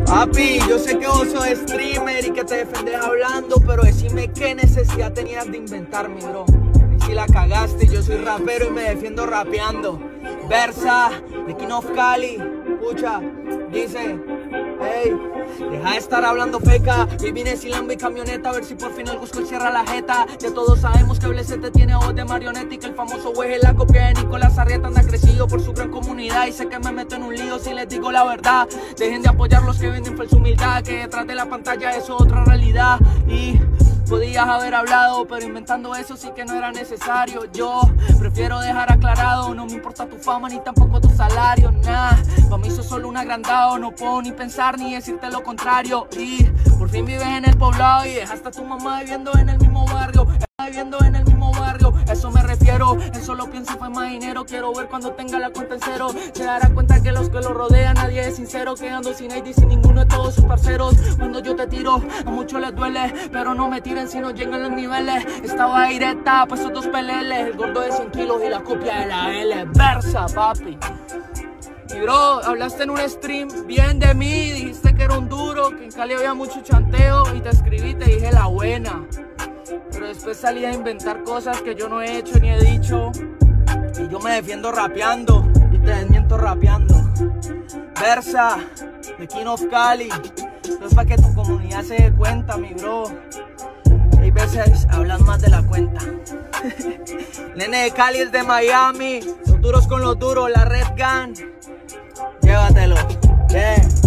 Papi, yo sé que vos sos streamer y que te defendés hablando, pero decime qué necesidad tenías de inventar, mi bro. Y si la cagaste, yo soy rapero y me defiendo rapeando. Versa, de King of Cali, escucha, dice: hey, deja de estar hablando feca. Y vine sin Lambo y camioneta, a ver si por fin el Gusco cierra la jeta. Ya todos sabemos que Blesete tiene voz de marioneta y que el famoso güey es la copia de Nicolás Arrieta. Anda crecido por su gran comunidad y sé que me meto en un lío si les digo la verdad. Dejen de apoyar los que venden falsa humildad, que detrás de la pantalla eso es otra realidad. Y podías haber hablado, pero inventando eso sí que no era necesario. Yo prefiero dejar aclarado, no me importa tu fama ni tampoco tu salario, nah. Pa' mí sos solo un agrandado, no puedo ni pensar ni decirte lo contrario. Y por fin vives en el poblado y dejaste a tu mamá viviendo en el mismo barrio. Viviendo en el mismo barrio, eso me refiero. En solo pienso fue más dinero. Quiero ver cuando tenga la cuenta en cero. Se dará cuenta que los que lo rodean nadie es sincero. Quedando sin ID, sin ninguno de todos sus parceros. Cuando yo te tiro, a muchos les duele, pero no me tiren si no llegan los niveles. Estaba directa, pues esos dos peleles. El gordo de 100 kilos y la copia de la L. Versa, papi. Y bro, hablaste en un stream bien de mí. Dijiste que era un duro, que en Cali había mucho chanteo. Y te escribí, te dije la buena. Pero después salí a inventar cosas que yo no he hecho ni he dicho. Y yo me defiendo rapeando y te desmiento rapeando. Versa, de King of Cali. Esto es para que tu comunidad se dé cuenta, mi bro. Hay veces hablan más de la cuenta. Nene de Cali es de Miami. Los duros con los duros, la Red Gun. Llévatelo, yeah.